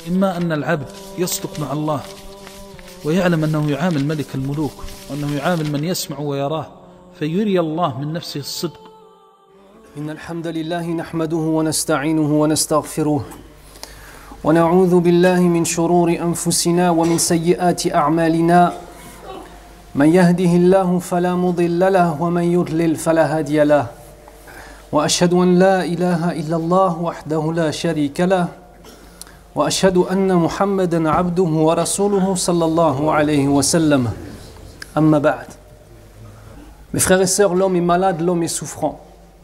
إما أن العبد يصدق مع الله ويعلم أنه يعامل ملك الملوك وأنه يعامل من يسمع ويراه فيري الله من نفسه الصدق. إن الحمد لله نحمده ونستعينه ونستغفره ونعوذ بالله من شرور أنفسنا ومن سيئات أعمالنا من يهده الله فلا مضل له ومن يضلل فلا هادي له وأشهد أن لا إله إلا الله وحده لا شريك له وأشهد أن محمدا عبده ورسوله صلى الله عليه وسلم أما بعد. Mes frères et sœurs, l'homme est malade, l'homme est souffrant.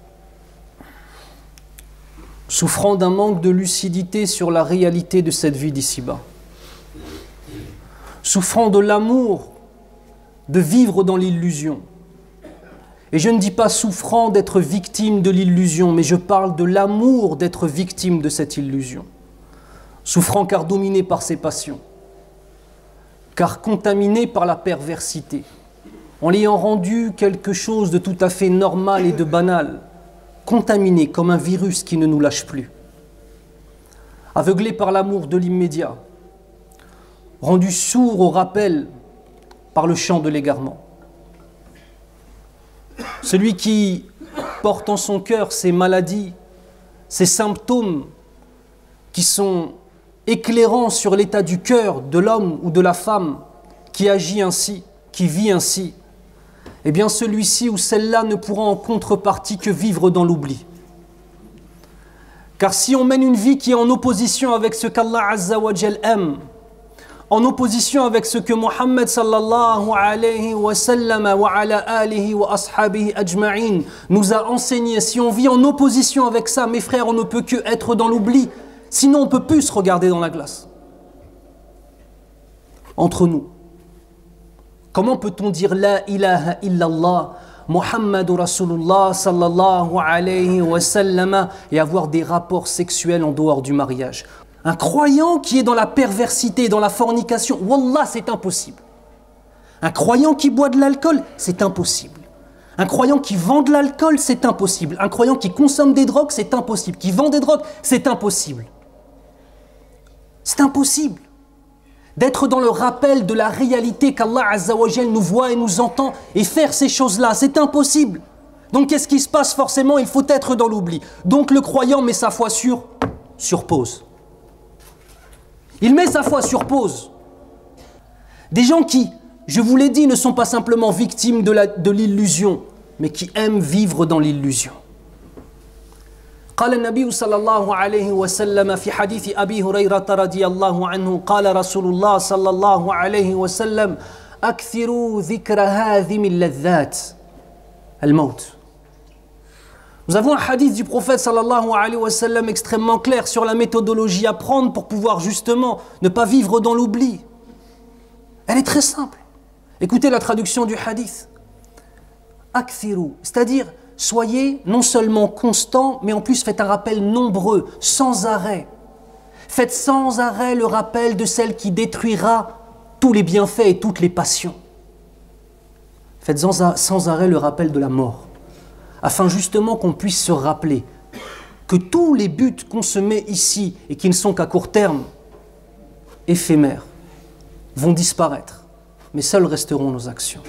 Souffrant d'un manque de lucidité sur la réalité de cette vie d'ici-bas. Souffrant de l'amour de vivre dans l'illusion. Et je ne dis pas souffrant d'être victime de l'illusion, mais je parle de l'amour d'être victime de cette illusion. Souffrant car dominé par ses passions, car contaminé par la perversité, en l'ayant rendu quelque chose de tout à fait normal et de banal, contaminé comme un virus qui ne nous lâche plus, aveuglé par l'amour de l'immédiat, rendu sourd au rappel par le chant de l'égarement. Celui qui porte en son cœur ces maladies, ces symptômes qui sont éclairant sur l'état du cœur de l'homme ou de la femme qui agit ainsi, qui vit ainsi, eh bien celui-ci ou celle-là ne pourra en contrepartie que vivre dans l'oubli. Car si on mène une vie qui est en opposition avec ce qu'Allah Azza wa Jal aime, en opposition avec ce que Muhammad sallallahu alayhi wa sallam wa ala alihi wa ashabihi ajma'in nous a enseigné, si on vit en opposition avec ça, mes frères, on ne peut que être dans l'oubli. Sinon, on ne peut plus se regarder dans la glace. Entre nous. Comment peut-on dire La ilaha illallah, Muhammadur Rasulullah sallallahu alayhi wa sallam et avoir des rapports sexuels en dehors du mariage? Un croyant qui est dans la perversité, dans la fornication, wallah, c'est impossible. Un croyant qui boit de l'alcool, c'est impossible. Un croyant qui vend de l'alcool, c'est impossible. Un croyant qui consomme des drogues, c'est impossible. Qui vend des drogues, c'est impossible. C'est impossible d'être dans le rappel de la réalité qu'Allah Azza wa Jal nous voit et nous entend et faire ces choses-là. C'est impossible. Donc qu'est-ce qui se passe forcément? Il faut être dans l'oubli. Donc le croyant met sa foi sur pause. Il met sa foi sur pause. Des gens qui, je vous l'ai dit, ne sont pas simplement victimes de l'illusion, mais qui aiment vivre dans l'illusion. قال النبي صلى الله عليه وسلم في حديث أبي هريرة رضي الله عنه قال رسول الله صلى الله عليه وسلم أكثروا ذكر هذه اللذات الموت. Nous avons un hadith du prophète sallallahu alayhi wa sallam extrêmement clair sur la méthodologie à prendre pour pouvoir justement ne pas vivre dans l'oubli. Elle est très simple. Écoutez la traduction du hadith. Akthiru, c'est-à-dire soyez non seulement constants, mais en plus faites un rappel nombreux, sans arrêt. Faites sans arrêt le rappel de celle qui détruira tous les bienfaits et toutes les passions. Faites sans arrêt le rappel de la mort, afin justement qu'on puisse se rappeler que tous les buts qu'on se met ici et qui ne sont qu'à court terme, éphémères, vont disparaître, mais seules resteront nos actions.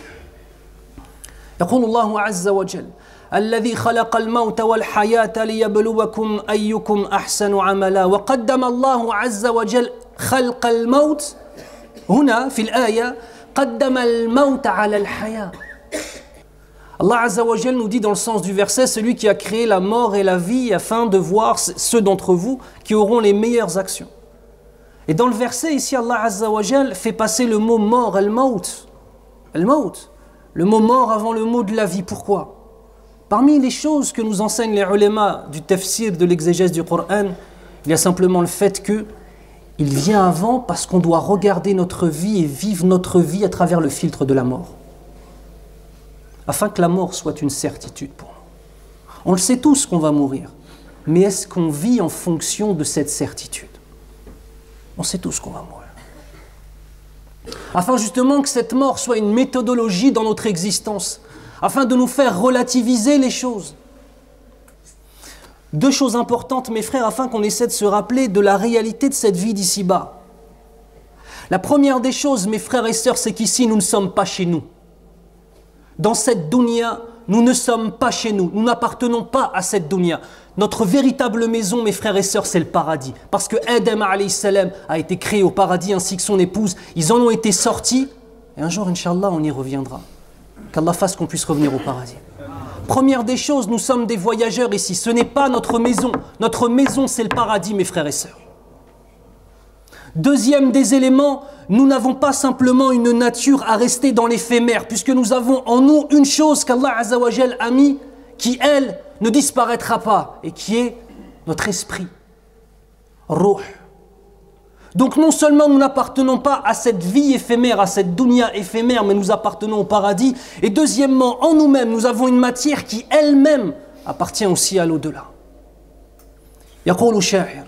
يقول الله عز وجل الذي خلق الموت والحياة ليبلوكم أيكم أحسن عملا وقدم الله عز وجل خلق الموت هنا في الآية قدم الموت على الحياة. Allah Azza wa Jal nous dit dans le sens du verset, celui qui a créé la mort et la vie afin de voir ceux d'entre vous qui auront les meilleures actions. Et dans le verset ici, Allah Azza wa Jal fait passer le mot mort, al-maut. Al-maut. Le mot mort avant le mot de la vie. Pourquoi? Parmi les choses que nous enseignent les ulémas du tafsir, de l'exégèse du Coran, il y a simplement le fait que il vient avant parce qu'on doit regarder notre vie et vivre notre vie à travers le filtre de la mort. Afin que la mort soit une certitude pour nous. On le sait tous qu'on va mourir, mais est-ce qu'on vit en fonction de cette certitude? On sait tous qu'on va mourir. Afin justement que cette mort soit une méthodologie dans notre existence, afin de nous faire relativiser les choses. Deux choses importantes, mes frères, afin qu'on essaie de se rappeler de la réalité de cette vie d'ici-bas. La première des choses, mes frères et sœurs, c'est qu'ici, nous ne sommes pas chez nous. Dans cette dunya, nous ne sommes pas chez nous. Nous n'appartenons pas à cette dunya. Notre véritable maison, mes frères et sœurs, c'est le paradis. Parce que Adam alayhi salam a été créé au paradis ainsi que son épouse. Ils en ont été sortis. Et un jour, Inch'Allah, on y reviendra. Qu'Allah fasse qu'on puisse revenir au paradis. Première des choses, nous sommes des voyageurs ici. Ce n'est pas notre maison. Notre maison, c'est le paradis, mes frères et sœurs. Deuxième des éléments, nous n'avons pas simplement une nature à rester dans l'éphémère, puisque nous avons en nous une chose qu'Allah Azza wa Jal a mis, qui, elle, ne disparaîtra pas, et qui est notre esprit. Ruh. Donc non seulement nous n'appartenons pas à cette vie éphémère, à cette dunya éphémère, mais nous appartenons au paradis. Et deuxièmement, en nous-mêmes, nous avons une matière qui elle-même appartient aussi à l'au-delà. يقول الشاعر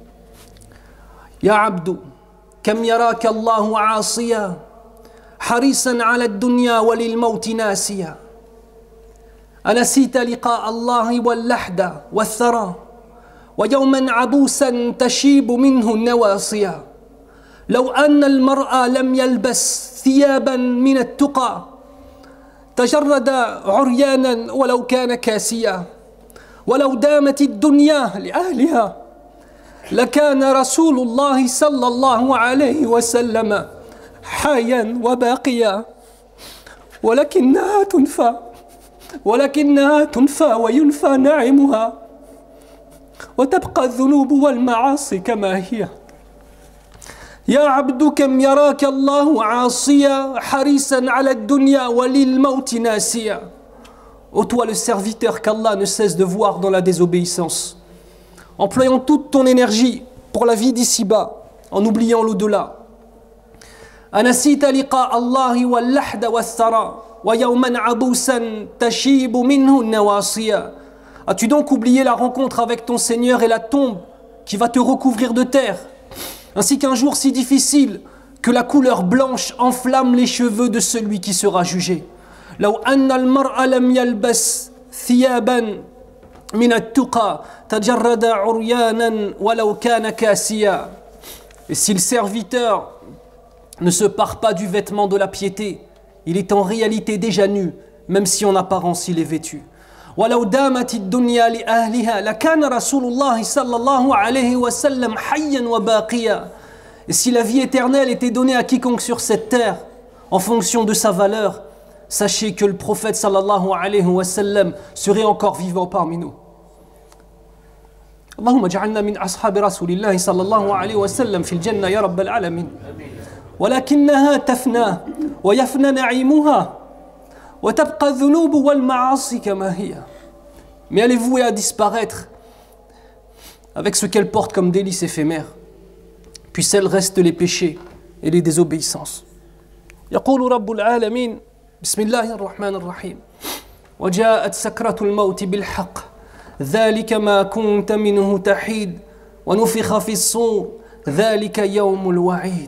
يا عبد كم يراك الله عاصيا حريصا على الدنيا وللموت ناسيا أنسيت لقاء الله واللحد والثرى ويوما عبوسا تشيب منه النواصيا لو أن المرء لم يلبس ثيابا من التقى تجرد عريانا ولو كان كاسيا ولو دامت الدنيا لأهلها لكان رسول الله صلى الله عليه وسلم حيا وباقيا ولكنها تنفى وينفى نعمها وتبقى الذنوب والمعاصي كما هي يا عبد كم يراك الله عاصيا حريصا على الدنيا وللموت ناسيا. Ô toi le serviteur qu'Allah ne cesse de voir dans la désobéissance, employant toute ton énergie pour la vie d'ici-bas, en oubliant l'au-delà. أنسيت لقاء الله واللحد والثرى ويوما عبوسا تشيب منه النواصيا. As-tu donc oublié la rencontre avec ton Seigneur et la tombe qui va te recouvrir de terre, ainsi qu'un jour si difficile que la couleur blanche enflamme les cheveux de celui qui sera jugé. لو أن المرء لم يلبس ثيابا من التقى تجرد عريانا ولو كان كاسيا. Et si le serviteur ne se pare pas du vêtement de la piété, il est en réalité déjà nu, même si en apparence il est vêtu. ولو دامت الدنيا لأهلها لكان رسول الله صلى الله عليه وسلم حيا وباقيا. Et si la vie éternelle était donnée à quiconque sur cette terre en fonction de sa valeur, sachez que le prophète sallallahu alayhi wa sallam serait encore vivant parmi nous. اللهم اجعلنا من أصحاب رسول الله صلى الله عليه وسلم في الجنة يا رب العالمين. ولكنها تفنى ويفنى نعيمها وتبقى الذنوب والمعاصي كما هي. Mais elle est vouée à disparaître avec ce qu'elle porte comme délices éphémères. Puis celle reste les péchés et les désobéissances. يقول رب العالمين بسم الله الرحمن الرحيم وجاءت سكرة الموت بالحق ذلك ما كنت منه تحيد ونفخ في الصور ذلك يوم الوعيد.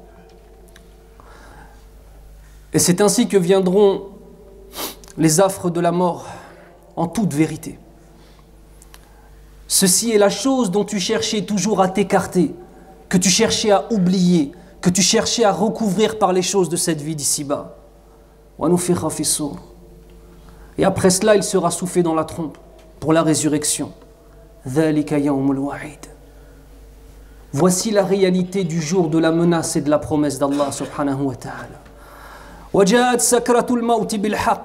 Et c'est ainsi que viendront les affres de la mort en toute vérité. Ceci est la chose dont tu cherchais toujours à t'écarter, que tu cherchais à oublier, que tu cherchais à recouvrir par les choses de cette vie d'ici-bas. Et après cela, il sera soufflé dans la trompe pour la résurrection. Voici la réalité du jour de la menace et de la promesse d'Allah subhanahu wa ta'ala. وجاءت سكرة الموت بالحق.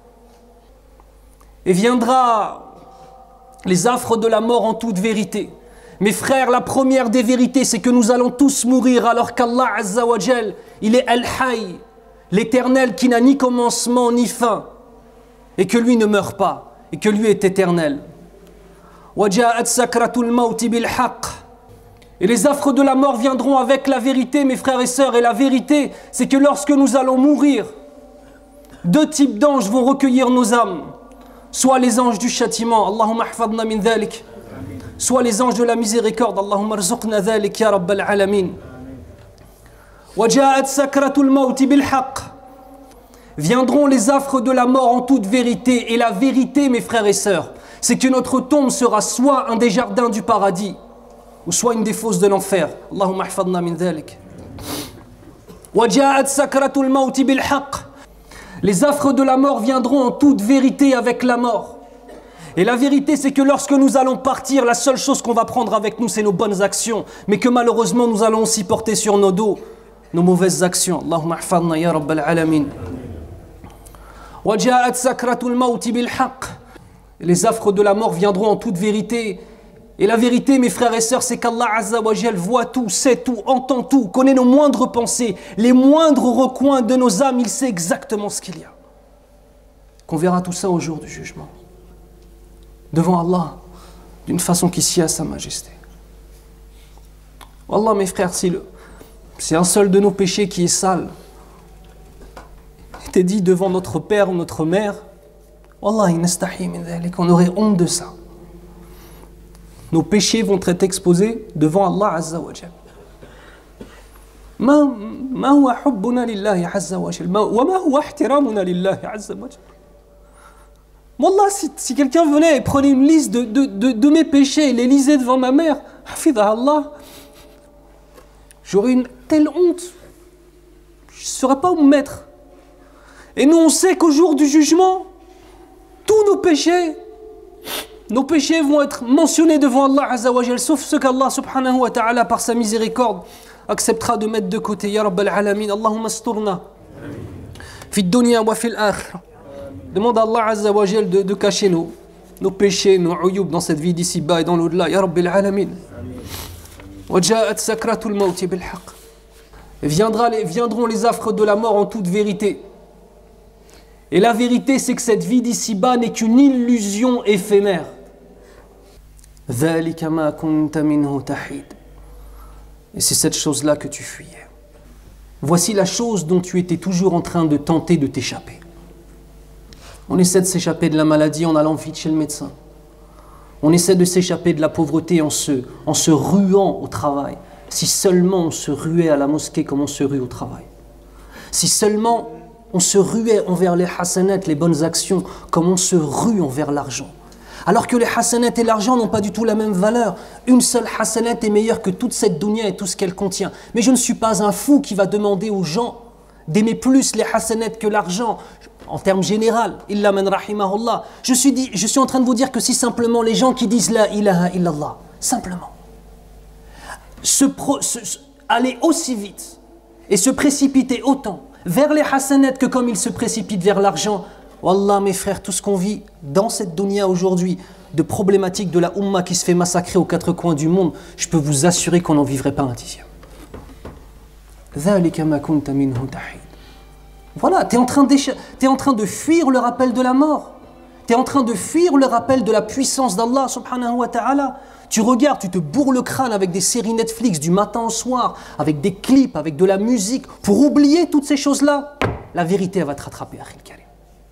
Et viendra les affres de la mort en toute vérité. Mes frères, la première des vérités, c'est que nous allons tous mourir alors qu'Allah Azza wa Jal, il est Al-Hayy, l'éternel qui n'a ni commencement ni fin, et que lui ne meurt pas, et que lui est éternel. وجاءت سكرة الموت بالحق. Et les affres de la mort viendront avec la vérité, mes frères et sœurs. Et la vérité, c'est que lorsque nous allons mourir, deux types d'anges vont recueillir nos âmes. Soit les anges du châtiment, Allahumma ahfadna min dhalik. Soit les anges de la miséricorde, Allahumma arzuqna dhalik ya rabbal alamin. Waja'at sakratul mawti bil haqq. Viendront les affres de la mort en toute vérité. Et la vérité, mes frères et sœurs, c'est que notre tombe sera soit un des jardins du paradis, ou soit une des fosses de l'enfer. Allahumma ahfadna min dhalik. وَجَاءَتْ سَكْرَةُ الْمَوْتِ بِالْحَقِّ. Les affres de la mort viendront en toute vérité avec la mort. Et la vérité, c'est que lorsque nous allons partir, la seule chose qu'on va prendre avec nous, c'est nos bonnes actions. Mais que malheureusement, nous allons aussi porter sur nos dos nos mauvaises actions. Allahumma ahfadna ya rabbal alamin. وَجَاءَتْ سَكْرَةُ الْمَوْتِ بِالْحَقِّ. Les affres de la mort viendront en toute vérité. Et la vérité, mes frères et sœurs, c'est qu'Allah Azza wa Jal voit tout, sait tout, entend tout, connaît nos moindres pensées, les moindres recoins de nos âmes, il sait exactement ce qu'il y a. Qu'on verra tout ça au jour du jugement. Devant Allah, d'une façon qui sied à sa majesté. Wallah, mes frères, c'est un seul de nos péchés qui est sale. Il était dit devant notre père ou notre mère, Wallah, on aurait honte de ça. Nos péchés vont être exposés devant Allah Azza wa Jal. ما هو حبنا لله عز وجل وما هو احترامنا لله عز وجل. Wallah, si quelqu'un venait et prenait une liste de mes péchés et les lisait devant ma mère, hafidha Allah, j'aurais une telle honte, je ne saurais pas où me mettre. Et nous, on sait qu'au jour du jugement, tous nos péchés vont être mentionnés devant Allah Azza wa Jal, sauf ceux qu'Allah subhanahu wa ta'ala, par sa miséricorde, acceptera de mettre de côté. Ya Rabbal Alamin, Allahumma asturna fi dunya wa fil akhirah. Demande à Allah Azza wa Jal de cacher nos péchés, nos uyub dans cette vie d'ici-bas et dans l'au-delà. Ya Rabbil Alamin. Wa ja'at sakratul mawti bil haqq. Viendront les affres de la mort en toute vérité. Et la vérité, c'est que cette vie d'ici-bas n'est qu'une illusion éphémère. ذَلِكَ مَا كُنْتَ مِنْهُ تَحِيدٌ. Et c'est cette chose-là que tu fuyais. Voici la chose dont tu étais toujours en train de tenter de t'échapper. On essaie de s'échapper de la maladie en allant vite chez le médecin. On essaie de s'échapper de la pauvreté en se ruant au travail. Si seulement on se ruait à la mosquée comme on se rue au travail. Si seulement on se ruait envers les hasanat, les bonnes actions, comme on se rue envers l'argent. Alors que les hasanat et l'argent n'ont pas du tout la même valeur. Une seule hasanat est meilleure que toute cette dunya et tout ce qu'elle contient. Mais je ne suis pas un fou qui va demander aux gens d'aimer plus les hasanat que l'argent, en termes généraux. Illa man rahimahullah. Je suis en train de vous dire que si simplement les gens qui disent la ilaha illallah, simplement, aller aussi vite et se précipiter autant vers les hasanat que comme ils se précipitent vers l'argent, wallah mes frères, tout ce qu'on vit dans cette dunya aujourd'hui, de problématiques de la Ummah qui se fait massacrer aux quatre coins du monde, je peux vous assurer qu'on n'en vivrait pas un dixième. Voilà, tu es en train de fuir le rappel de la mort. Tu es en train de fuir le rappel de la puissance d'Allah subhanahu wa ta'ala. Tu regardes, tu te bourres le crâne avec des séries Netflix du matin au soir, avec des clips, avec de la musique, pour oublier toutes ces choses-là. La vérité, elle va te rattraper, Akhil Karim.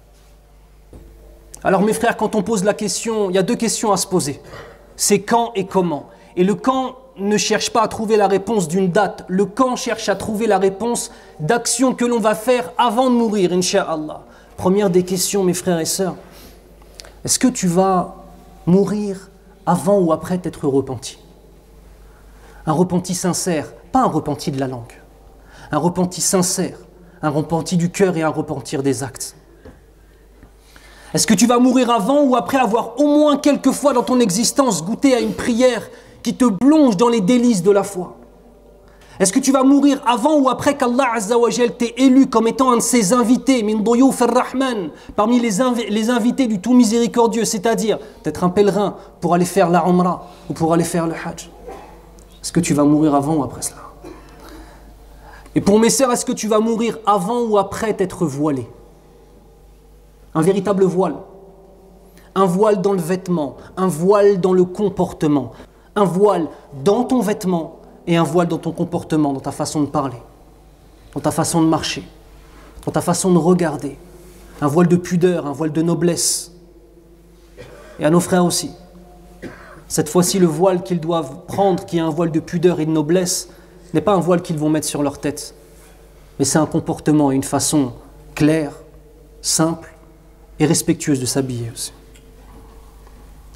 Alors mes frères, quand on pose la question, il y a deux questions à se poser. C'est quand et comment. Et le quand ne cherche pas à trouver la réponse d'une date. Le quand cherche à trouver la réponse d'actions que l'on va faire avant de mourir, Inch'Allah. Première des questions, mes frères et sœurs. Est-ce que tu vas mourir avant ou après t'être repenti? Un repenti sincère, pas un repenti de la langue. Un repenti sincère, un repenti du cœur et un repentir des actes. Est-ce que tu vas mourir avant ou après avoir au moins quelques fois dans ton existence goûté à une prière qui te plonge dans les délices de la foi? Est-ce que tu vas mourir avant ou après qu'Allah Azza wa Jal t'ait élu comme étant un de ses invités, min doyouf ar-Rahman, parmi les invités du tout miséricordieux, c'est-à-dire d'être un pèlerin pour aller faire la Umrah ou pour aller faire le Hajj? Est-ce que tu vas mourir avant ou après cela? Et pour mes sœurs, est-ce que tu vas mourir avant ou après t'être voilé? Un véritable voile. Un voile dans le vêtement, un voile dans le comportement, un voile dans ton vêtement et un voile dans ton comportement, dans ta façon de parler, dans ta façon de marcher, dans ta façon de regarder. Un voile de pudeur, un voile de noblesse. Et à nos frères aussi. Cette fois-ci, le voile qu'ils doivent prendre, qui est un voile de pudeur et de noblesse, n'est pas un voile qu'ils vont mettre sur leur tête, mais c'est un comportement et une façon claire, simple et respectueuse de s'habiller aussi.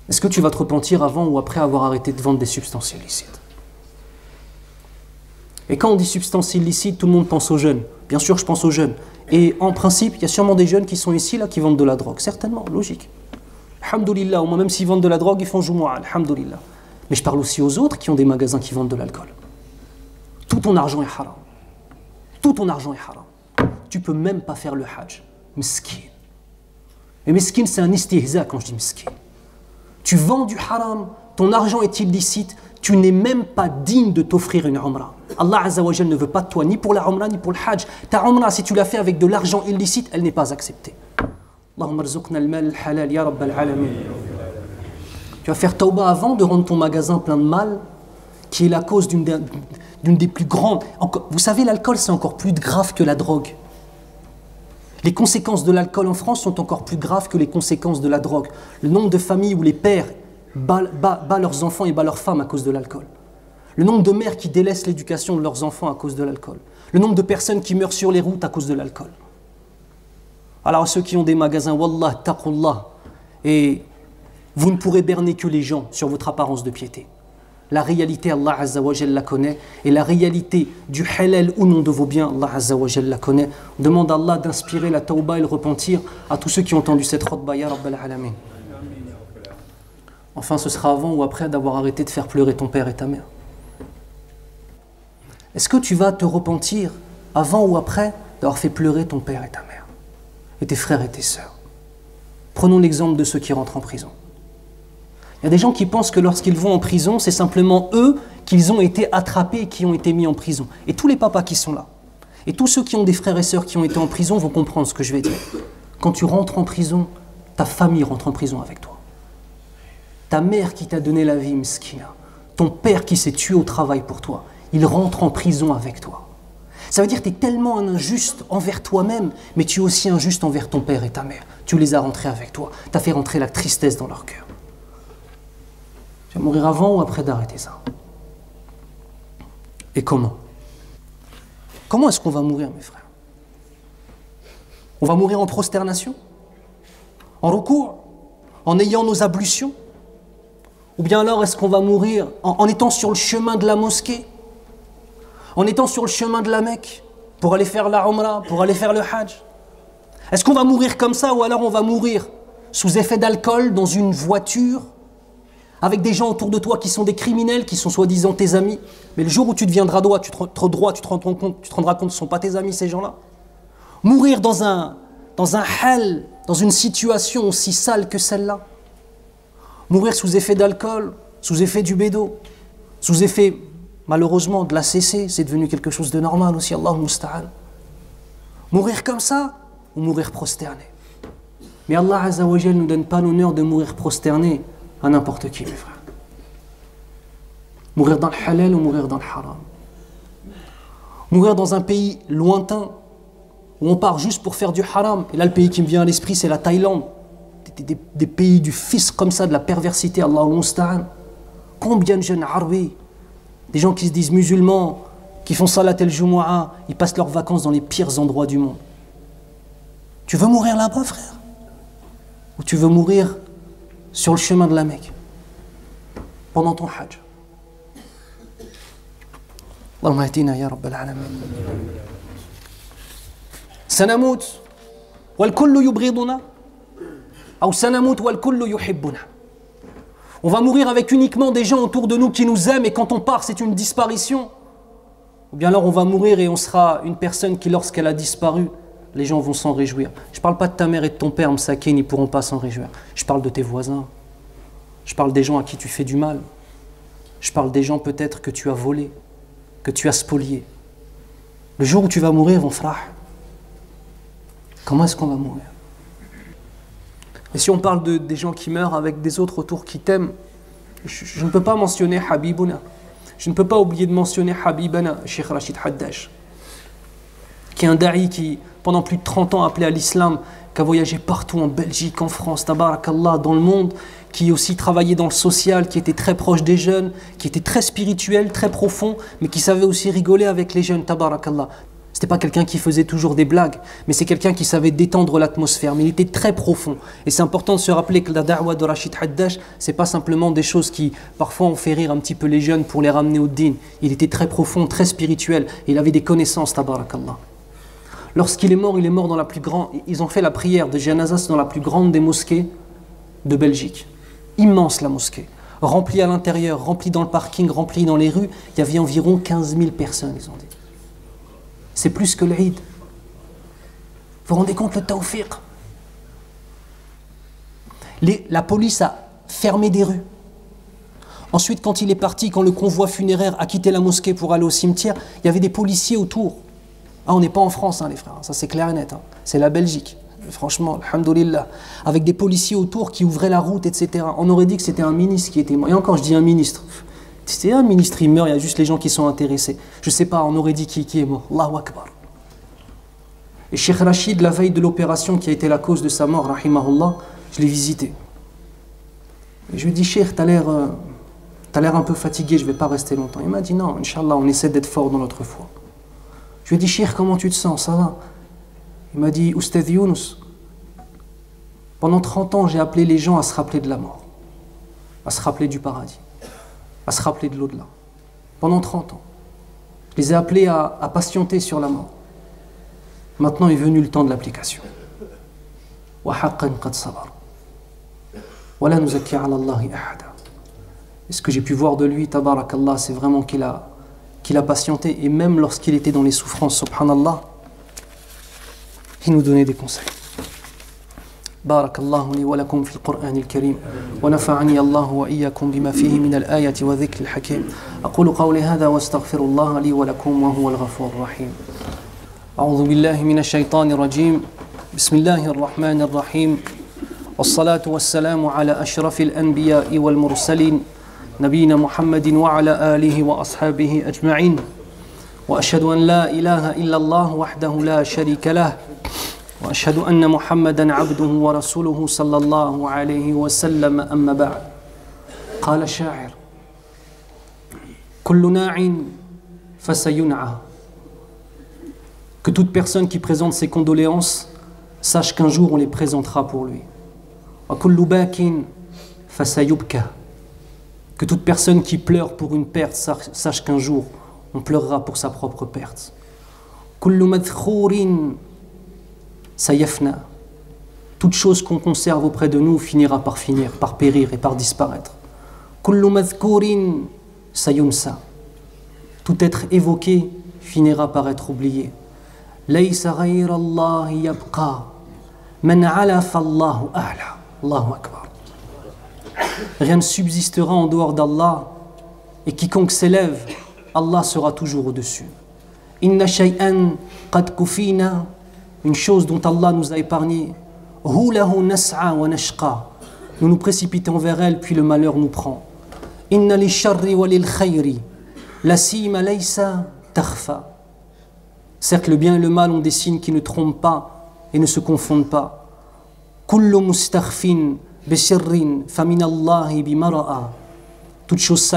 Est-ce que tu vas te repentir avant ou après avoir arrêté de vendre des substances illicites? Et quand on dit substances illicites, tout le monde pense aux jeunes. Bien sûr, je pense aux jeunes. Et en principe, il y a sûrement des jeunes qui sont ici, là, qui vendent de la drogue. Certainement, logique. Alhamdoulilah, au moins même s'ils vendent de la drogue, ils font Jumu'ah, alhamdoulilah. Mais je parle aussi aux autres qui ont des magasins qui vendent de l'alcool. Tout ton argent est haram. Tout ton argent est haram. Tu ne peux même pas faire le hajj. Miskin. Et miskin, c'est un istihza quand je dis miskin. Tu vends du haram, ton argent est illicite, tu n'es même pas digne de t'offrir une umrah. Allah Azza wa Jal ne veut pas de toi ni pour la umrah ni pour le hajj. Ta umrah, si tu l'as fait avec de l'argent illicite, elle n'est pas acceptée. Allahumma rzuqna al-mal al-halal ya rabbal alamin. Tu vas faire tauba avant de rendre ton magasin plein de mal, qui est la cause d'une des plus grandes. Vous savez, l'alcool, c'est encore plus grave que la drogue. Les conséquences de l'alcool en France sont encore plus graves que les conséquences de la drogue. Le nombre de familles où les pères battent leurs enfants et battent leurs femmes à cause de l'alcool. Le nombre de mères qui délaissent l'éducation de leurs enfants à cause de l'alcool. Le nombre de personnes qui meurent sur les routes à cause de l'alcool. Alors ceux qui ont des magasins, wallah, taqullah, et vous ne pourrez berner que les gens sur votre apparence de piété. La réalité, Allah Azza wa Jalla la connaît, et la réalité du halal ou non de vos biens, Allah Azza wa Jalla la connaît. On demande à Allah d'inspirer la tauba et le repentir à tous ceux qui ont entendu cette khutba, ya Rabbal Alamin. Enfin, ce sera avant ou après d'avoir arrêté de faire pleurer ton père et ta mère. Est-ce que tu vas te repentir avant ou après d'avoir fait pleurer ton père et ta mère, et tes frères et tes sœurs? Prenons l'exemple de ceux qui rentrent en prison. Il y a des gens qui pensent que lorsqu'ils vont en prison, c'est simplement eux qu'ils ont été attrapés et qui ont été mis en prison. Et tous les papas qui sont là, et tous ceux qui ont des frères et sœurs qui ont été en prison vont comprendre ce que je vais dire. Quand tu rentres en prison, ta famille rentre en prison avec toi. Ta mère qui t'a donné la vie, miskina, ton père qui s'est tué au travail pour toi, il rentre en prison avec toi. Ça veut dire que tu es tellement un injuste envers toi-même, mais tu es aussi injuste envers ton père et ta mère. Tu les as rentrés avec toi, tu as fait rentrer la tristesse dans leur cœur. Tu vas mourir avant ou après d'arrêter ça? Et comment? Comment est-ce qu'on va mourir, mes frères? On va mourir en prosternation? En recours? En ayant nos ablutions? Ou bien alors est-ce qu'on va mourir en étant sur le chemin de la mosquée? En étant sur le chemin de la Mecque? Pour aller faire la Umrah? Pour aller faire le Hajj? Est-ce qu'on va mourir comme ça ou alors on va mourir sous effet d'alcool dans une voiture avec des gens autour de toi qui sont des criminels, qui sont soi-disant tes amis, mais le jour où tu deviendras droit, tu te rendras compte que ce ne sont pas tes amis, ces gens-là. Mourir dans un hal, dans une situation aussi sale que celle-là. Mourir sous effet d'alcool, sous effet du bédo, sous effet, malheureusement, de la CC, c'est devenu quelque chose de normal aussi, Allahu musta'an. Mourir comme ça, ou mourir prosterné. Mais Allah Azza wa Jal ne nous donne pas l'honneur de mourir prosterné à n'importe qui, mes frères. Mourir dans le halal ou mourir dans le haram. Mourir dans un pays lointain, où on part juste pour faire du haram. Et là, le pays qui me vient à l'esprit, c'est la Thaïlande. Des pays du fisc comme ça, de la perversité, Allahu musta'an. Combien de jeunes arabes, des gens qui se disent musulmans, qui font salat el-Jumu'ah, ils passent leurs vacances dans les pires endroits du monde. Tu veux mourir là-bas, frère? Ou tu veux mourir sur le chemin de la Mecque, pendant ton Hajj? Allahumma ahdina ya Rabbal alamin. Sanamut wal kullu yubghiduna ou sanamut wal kullu yuhibbuna. On va mourir avec uniquement des gens autour de nous qui nous aiment et quand on part, c'est une disparition. Ou bien alors on va mourir et on sera une personne qui, lorsqu'elle a disparu, les gens vont s'en réjouir. Je ne parle pas de ta mère et de ton père, Msakin, ils ne pourront pas s'en réjouir. Je parle de tes voisins. Je parle des gens à qui tu fais du mal. Je parle des gens peut-être que tu as volés, que tu as spoliés. Le jour où tu vas mourir, mon frère, comment est-ce qu'on va mourir? Et si on parle des gens qui meurent avec des autres autour qui t'aiment, je ne peux pas mentionner Habibuna. Je ne peux pas oublier de mentionner Habibana, Cheikh Rachid Haddash, qui est un da'i qui, pendant plus de 30 ans, appelé à l'islam, qui a voyagé partout en Belgique, en France, tabarakallah, dans le monde, qui aussi travaillait dans le social, qui était très proche des jeunes, qui était très spirituel, très profond, mais qui savait aussi rigoler avec les jeunes, tabarakallah. C'était pas quelqu'un qui faisait toujours des blagues, mais c'est quelqu'un qui savait détendre l'atmosphère. Mais il était très profond. Et c'est important de se rappeler que la da'wa de Rachid Haddash, c'est pas simplement des choses qui, parfois, ont fait rire un petit peu les jeunes pour les ramener au din. Il était très profond, très spirituel. Et il avait des connaissances, tabarakallah. Lorsqu'il est mort dans la plus grande... Ils ont fait la prière de janazas dans la plus grande des mosquées de Belgique. Immense la mosquée. Remplie à l'intérieur, remplie dans le parking, remplie dans les rues. Il y avait environ 15 000 personnes, ils ont dit. C'est plus que l'Eid. Vous vous rendez compte le tawfiq? La police a fermé des rues. Ensuite, quand il est parti, quand le convoi funéraire a quitté la mosquée pour aller au cimetière, il y avait des policiers autour. Ah, on n'est pas en France, hein, les frères, ça c'est clair et net. Hein. C'est la Belgique. Franchement, alhamdoulilah. Avec des policiers autour qui ouvraient la route, etc. On aurait dit que c'était un ministre qui était mort. Et encore, je dis un ministre. C'est un ministre, il meurt, il y a juste les gens qui sont intéressés. Je ne sais pas, on aurait dit qui est mort. Allahu Akbar. Et Cheikh Rachid, la veille de l'opération qui a été la cause de sa mort, rahimahullah, je l'ai visité. Et je lui ai dit, Cheikh, t'as l'air un peu fatigué, je ne vais pas rester longtemps. Il m'a dit, non, Inch'Allah, on essaie d'être fort dans notre foi. Je lui ai dit, Cheikh, comment tu te sens, ça va? Il m'a dit, Oustaz Younous, pendant 30 ans, j'ai appelé les gens à se rappeler de la mort, à se rappeler du paradis, à se rappeler de l'au-delà. Pendant 30 ans. Je les ai appelés à patienter sur la mort. Maintenant est venu le temps de l'application. Et ce que j'ai pu voir de lui, tabarakallah, c'est vraiment qu'il a patienté. Et même lorsqu'il était dans les souffrances, subhanallah, il nous donnait des conseils. بارك الله لي ولكم في القرآن الكريم ونفعني الله وإياكم بما فيه من الآية وذكر الحكيم أقول قولي هذا واستغفر الله لي ولكم وهو الغفور الرحيم أعوذ بالله من الشيطان الرجيم بسم الله الرحمن الرحيم والصلاة والسلام على أشرف الأنبياء والمرسلين نبينا محمد وعلى آله وأصحابه أجمعين وأشهد أن لا إله إلا الله وحده لا شريك له وأشهد أن محمدًا عبده ورسوله صلى الله عليه وسلم أما بعد قال الشاعر كل ناع فسينعى. Que toute personne qui présente ses condoléances sache qu'un jour on les présentera pour lui. وكل باك فسيبكى. Que toute personne qui pleure pour une perte sache qu'un jour on pleurera pour sa propre perte. كل مذخور Sayafna. Toute chose qu'on conserve auprès de nous finira par périr et par disparaître. Kullu madhkourin sayunsa. Tout être évoqué finira par être oublié. Laysa ghayra Allah yabqa. Man ala fallahu a'la. Allahu akbar. Rien ne subsistera en dehors d'Allah et quiconque s'élève, Allah sera toujours au-dessus. Inna shay'an qad kufina. Une chose dont Allah nous a épargné. Nous nous précipitons vers elle, puis le malheur nous prend. Inna li sharri wa lil khayri. La sima laysa takhfa. Certes, le bien et le mal ont des signes qui ne trompent pas et ne se confondent pas. Kullu mustakhfin bi sirrin fa min Allahi bi mara'a. Toute chose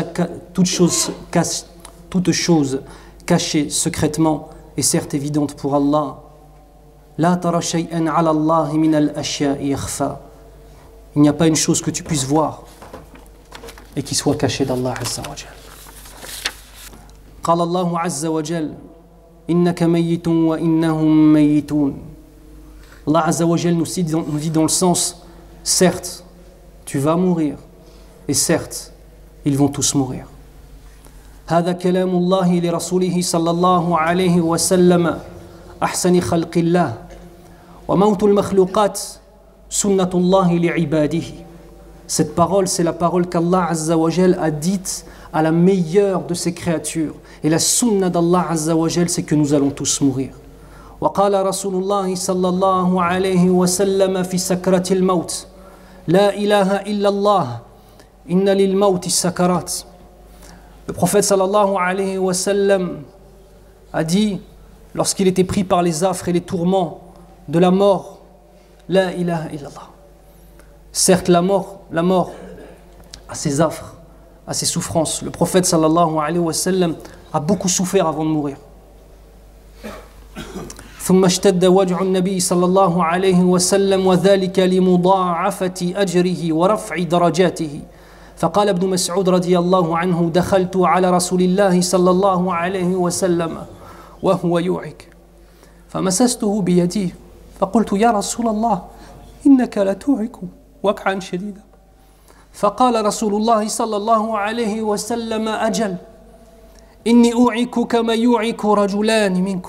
cachée secrètement est certes évidente pour Allah. La tara shay'an 'ala Allah min al-ashya'i yakhfa. Il n'y a pas une chose que tu puisses voir et qui soit cachée d'Allah Azza wa Jal. قال الله عز وجل إنك ميت وإنهم ميتون. Allah Azza wa Jal nous dit dans le sens, certes, tu vas mourir et certes, ils vont tous mourir. هذا كلام الله لرسوله صلى الله عليه وسلم أحسن خلق الله وموت المخلوقات سنة الله لعباده. Cette parole, c'est la parole qu'Allah Azza wa Jal a dite à la meilleure de ses créatures. Et la sunna d'Allah Azza wa Jal, c'est que nous allons tous mourir. وقال رسول الله صلى الله عليه وسلم في سكرة الموت لا إله إلا الله إن للموت السكرات. Le prophète sallallahu alayhi wa sallam a dit, lorsqu'il était pris par les affres et les tourments de la mort, la ilaha illallah. Certes, la mort a ses affres, a ses souffrances. Le prophète sallallahu alayhi wa sallam a beaucoup souffert avant de mourir. ثم اشتد وجع النبي صلى الله عليه وسلم وذلك لمضاعفة أجره ورفع درجاته فقال ابن مسعود رضي الله عنه دخلت على رسول الله صلى الله عليه وسلم وهو يوعك فمسسته بيديه فقلت يا رسول الله إنك لتوعك وكعا شديدا فقال رسول الله صلى الله عليه وسلم أجل إني أوعك كما يوعك رجلان منكم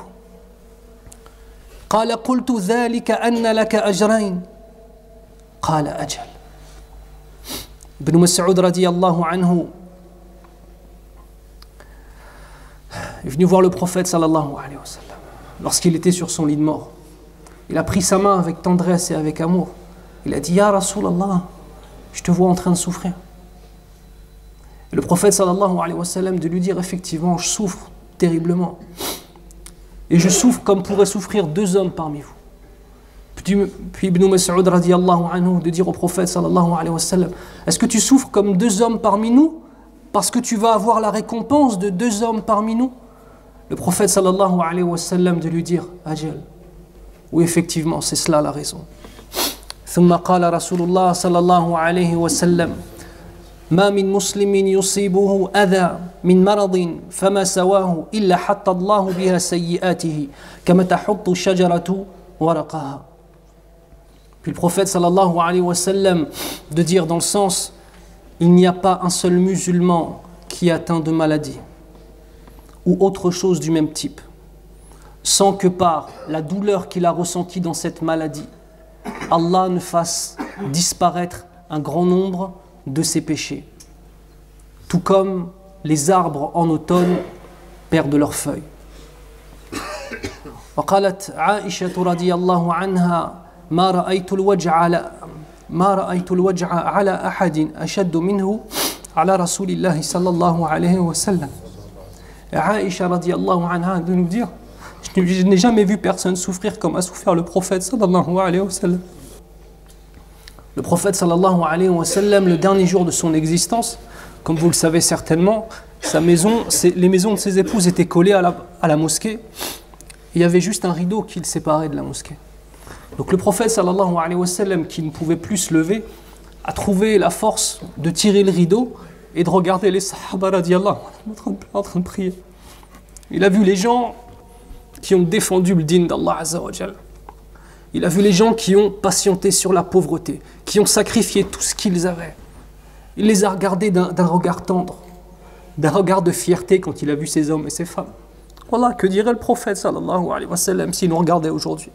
قال قلت ذلك أن لك أجرين قال أجل. Ibn Mas'ud radiyallahu anhu est venu voir le prophète sallallahu alayhi wa sallam lorsqu'il était sur son lit de mort. Il a pris sa main avec tendresse et avec amour. Il a dit Ya Rasulallah, je te vois en train de souffrir. Et le prophète sallallahu alayhi wa sallam de lui dire effectivement je souffre terriblement. Et je souffre comme pourraient souffrir deux hommes parmi vous. Puis Ibn Mas'ud radiyallahu anhu de dire au prophète sallallahu alayhi wa sallam est-ce que tu souffres comme deux hommes parmi nous parce que tu vas avoir la récompense de deux hommes parmi nous? Le prophète sallallahu alayhi wa sallam de lui dire ajal. Oui effectivement c'est cela la raison. ثم قال رسول الله صلى الله عليه وسلم ما من مسلم يصيبه أذى من مرض فما سواه إلا حط الله بها سيئاته كما تحط الشجرة ورقها. Puis le prophète sallallahu alayhi wa sallam de dire dans le sens il n'y a pas un seul musulman qui est atteint de maladie ou autre chose du même type sans que par la douleur qu'il a ressentie dans cette maladie Allah ne fasse disparaître un grand nombre de ses péchés tout comme les arbres en automne perdent leurs feuilles. وقالت عائشة رضي الله عنها ما رأيت الوجع على أحد أشد منه على رسول الله صلى الله عليه وسلم. Aïcha radiyallahu anha de nous dire je n'ai jamais vu personne souffrir comme a souffert le prophète sallallahu alayhi wa sallam. Le prophète sallallahu alayhi wa sallam, le dernier jour de son existence, comme vous le savez certainement, les maisons de ses épouses étaient collées à la mosquée. Il y avait juste un rideau qui le séparait de la mosquée. Donc le prophète sallallahu alayhi wa sallam, qui ne pouvait plus se lever, a trouvé la force de tirer le rideau et de regarder les sahaba radiyallahu en train de prier. Il a vu les gens qui ont défendu le din d'Allah azza wa jal. Il a vu les gens qui ont patienté sur la pauvreté, qui ont sacrifié tout ce qu'ils avaient. Il les a regardés d'un regard tendre, d'un regard de fierté quand il a vu ces hommes et ces femmes. Wallah, que dirait le prophète sallallahu alayhi wa sallam s'il nous regardait aujourd'hui?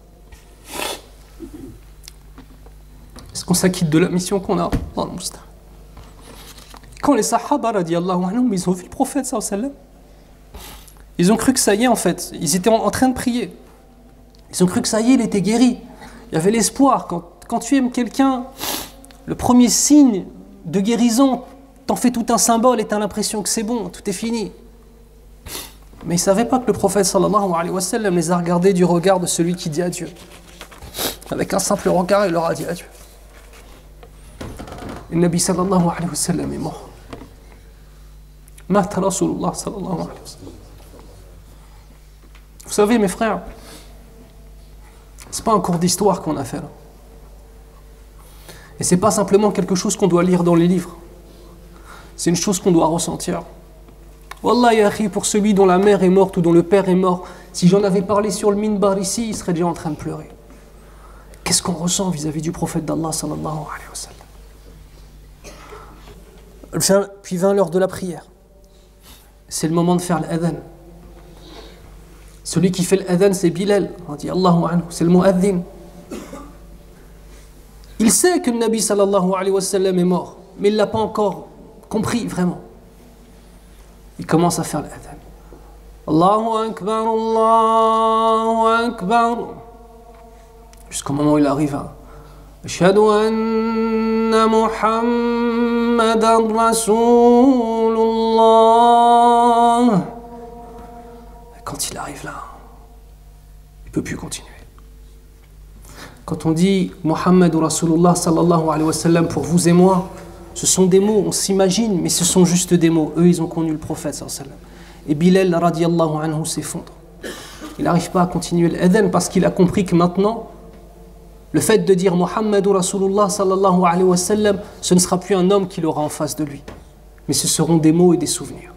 Est-ce qu'on s'acquitte de la mission qu'on a? Quand les sahaba radiyallahu anhum, ils ont vu le prophète sallallahu alayhi wa sallam, ils ont cru que ça y est en fait, ils étaient en train de prier. Ils ont cru que ça y est, il était guéri. Il y avait l'espoir. Quand tu aimes quelqu'un, le premier signe de guérison, t'en fais tout un symbole et t'as l'impression que c'est bon, tout est fini. Mais ils ne savaient pas que le prophète sallallahu alayhi wa sallam les a regardés du regard de celui qui dit adieu. Avec un simple regard, il leur a dit adieu. Le Nabi sallallahu alayhi wa sallam est mort. Mata Rasulullah sallallahu alayhi wa sallam. Vous savez mes frères, c'est pas un cours d'histoire qu'on a fait là. Et c'est pas simplement quelque chose qu'on doit lire dans les livres. C'est une chose qu'on doit ressentir. Wallah ya akhi, pour celui dont la mère est morte ou dont le père est mort, si j'en avais parlé sur le minbar ici, il serait déjà en train de pleurer. Qu'est-ce qu'on ressent vis-à-vis du prophète d'Allah sallallahu alayhi wa sallam? Puis vint l'heure de la prière. C'est le moment de faire l'adhan. Celui qui fait l'adhan, c'est Bilal, radiyallahu anhu, c'est le mu'adhin. Il sait que le Nabi sallallahu alayhi wa sallam est mort, mais il ne l'a pas encore compris vraiment. Il commence à faire l'adhan. Allahu Akbar, Allahu Akbar. Jusqu'au moment où il arrive à Ashhadu anna Muhammadan Rasulullah. Quand il arrive là, il ne peut plus continuer. Quand on dit Muhammad Rasulullah sallallahu alayhi wa sallam pour vous et moi, ce sont des mots, on s'imagine, mais ce sont juste des mots. Eux, ils ont connu le prophète sallallahu alayhi wa sallam. Et Bilal radiyallahu anhu s'effondre. il n'arrive pas à continuer l'adhan parce qu'il a compris que maintenant, le fait de dire Muhammadur Rasulullah sallallahu alayhi wa sallam, ce ne sera plus un homme qu'il aura en face de lui, mais ce seront des mots et des souvenirs.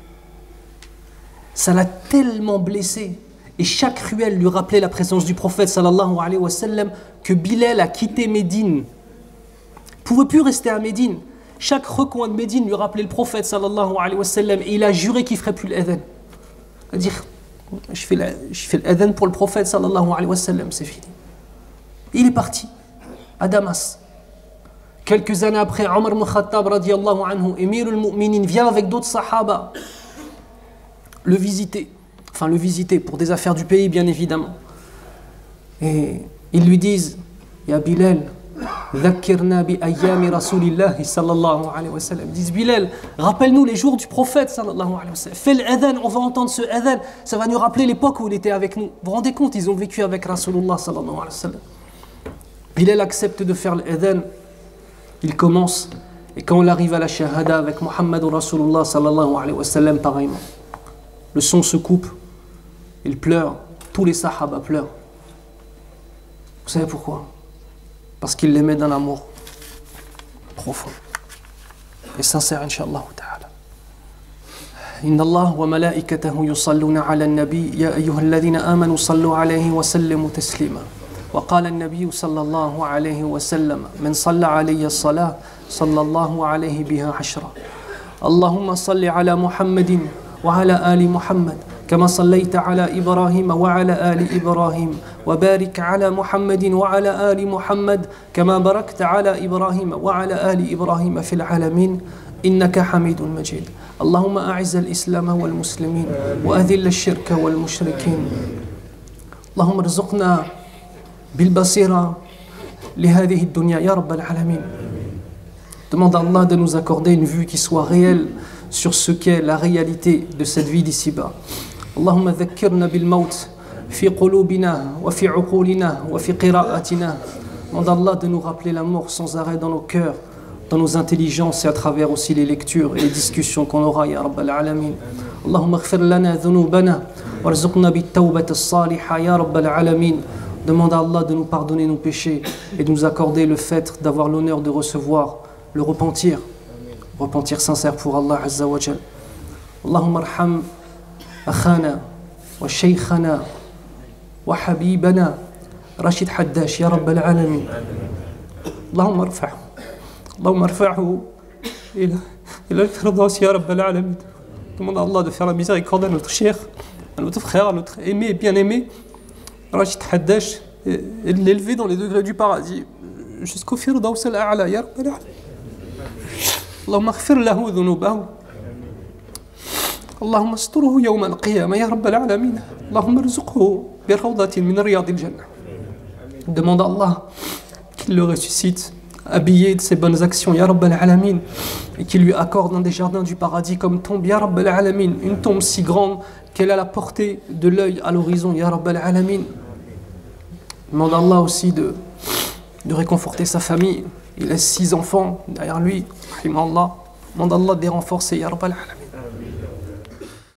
Ça l'a tellement blessé. Et chaque ruelle lui rappelait la présence du prophète sallallahu alayhi wa sallam, que Bilal a quitté Médine. Il ne pouvait plus rester à Médine. Chaque recoin de Médine lui rappelait le prophète sallallahu alayhi wa sallam, et il a juré qu'il ne ferait plus l'adhan. C'est-à-dire, je fais l'adhan pour le prophète sallallahu alayhi wa sallam, c'est fini. Il est parti à Damas. Quelques années après, Omar ibn Khattab radiyallahu anhu, Émir al-Mu'minin, vient avec d'autres sahaba le visiter pour des affaires du pays, bien évidemment. Et ils lui disent, Ya Bilal, dhakkirna bi ayyami Rasulillahi sallallahu alayhi wa sallam. Ils disent, Bilal, rappelle-nous les jours du prophète sallallahu alayhi wa sallam. Fais l'adhan, on va entendre ce adhan, ça va nous rappeler l'époque où il était avec nous. Vous vous rendez compte, ils ont vécu avec Rasulullah sallallahu alayhi wa sallam. Bilal accepte de faire l'adhan, il commence, et quand on arrive à la shahada avec Muhammadur Rasulullah sallallahu alayhi wa sallam, pareillement. Le son se coupe, il pleure, tous les sahaba pleurent. Vous savez pourquoi? Parce qu'il l'aimait d'un amour profond et sincère, Inch'Allah ta'ala. Inna Allah wa malaikatahu yusalluna ala an-nabi ya ayyuhalladhina amanu sallu alayhi wa sallimu taslima. وقال النبي صلى الله عليه وسلم من صلى علي الصلاة صلى الله عليه بها عشرة اللهم صل على محمد وعلى آل محمد كما صليت على إبراهيم وعلى آل إبراهيم وبارك على محمد وعلى آل محمد كما باركت على إبراهيم وعلى آل إبراهيم في العالمين إنك حميد مجيد اللهم أعز الإسلام والمسلمين وأذل الشرك والمشركين اللهم ارزقنا بالبصيرة لهذه الدنيا يا رب العالمين. Demande à Allah de nous accorder une vue qui soit réelle sur ce qu'est la réalité de cette vie d'ici-bas. Allahumma dhakkirna bil maut fi qulubina wa fi uqulina wa fi qira'atina. Demande à Allah de nous rappeler la mort sans arrêt dans nos cœurs, dans nos intelligences et à travers aussi les lectures et les discussions qu'on aura, ya Rabbal Alamin. Allahumma ighfir lana dhunubana warzuqna bit tawbati as-salihah ya Rabbal Alamin. Demande à Allah de nous pardonner nos péchés et de nous accorder le fait d'avoir l'honneur de recevoir le repentir sincère pour Allah Azza wa Jal. Allahumma arham akhana wa shaykhana wa habibana Rachid Haddash ya Rabbal Alamin. Allahumma arfa'hu ila al-firdaus ya Rabbal Alamin. Demande à Allah de faire la miséricorde à notre cheikh, à notre frère, à notre aimé et bien-aimé Rachid Haddash, l'élever dans les degrés du paradis jusqu'au firdaus al-a'la ya Rabbal Alamin. اللهم اغفر له ذنوبه اللهم استره يوم القيامة يا رب العالمين اللهم ارزقه بروضة من رياض الجنة. Demande à Allah qu'il le ressuscite habillé de ses bonnes actions ya Rabb al-Alamin et qu'il lui accorde dans des jardins du paradis comme tombe ya Rabb al-Alamin, une tombe si grande qu'elle a la portée de l'œil à l'horizon ya Rabb al-Alamin. Demande à Allah aussi de réconforter sa famille. Il laisse 6 enfants derrière lui. Demande à Allah de les renforcer, ya Rabbal Alamin.